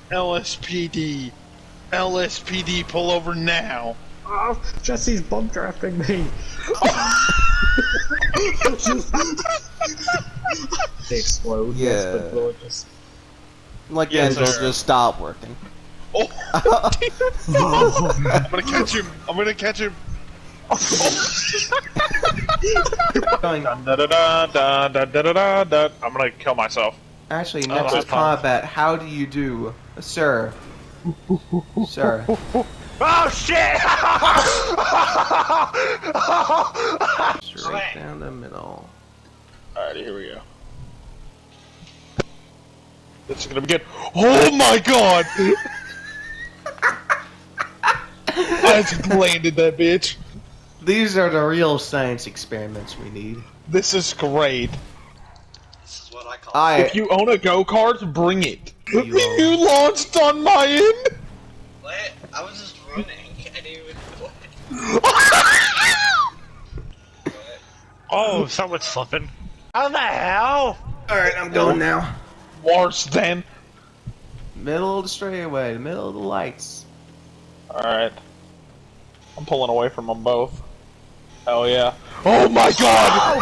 LSPD. LSPD, pull over now. Oh, Jesse's bump drafting me. They explode. Yeah. But just... Like Yes, engines sir. just stop working. Oh! I'm gonna catch him. I'm gonna catch him. Going. Dun, da, da, da, da, da, da, da, da. I'm gonna kill myself. Actually, Oh, Nexus that's fine. Combat, how do you do, sir? Sir. Oh shit! Straight down the middle. Alrighty, here we go. This is gonna be good. Oh my god! I just landed that bitch. These are the real science experiments we need. This is great. This is what I call If you own a go-kart, bring it. You You launched on my end? What? I was just running. I didn't even know it. Oh, someone's slipping. How the hell? Alright, I'm going now. Worse than. Middle of the straightaway, the middle of the lights. Alright. I'm pulling away from them both. Hell yeah. Oh my god!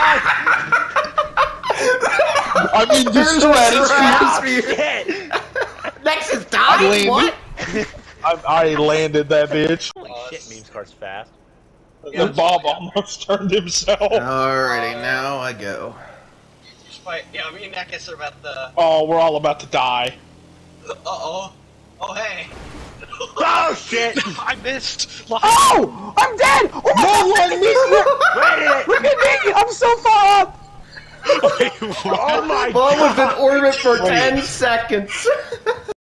I mean, the stratosphere! Nexus I died? landed. What? I landed that bitch. Holy shit, memes car's fast. The Bob almost turned himself. Alrighty, now I go. Just fight. Yeah, me and Nekis are about the. Oh, we're all about to die. Uh-oh. Oh, hey. Oh shit! I missed! Oh! I'm dead! Oh my god! Look at me! I'm so far up! Oh my Ball was in orbit for 10 seconds.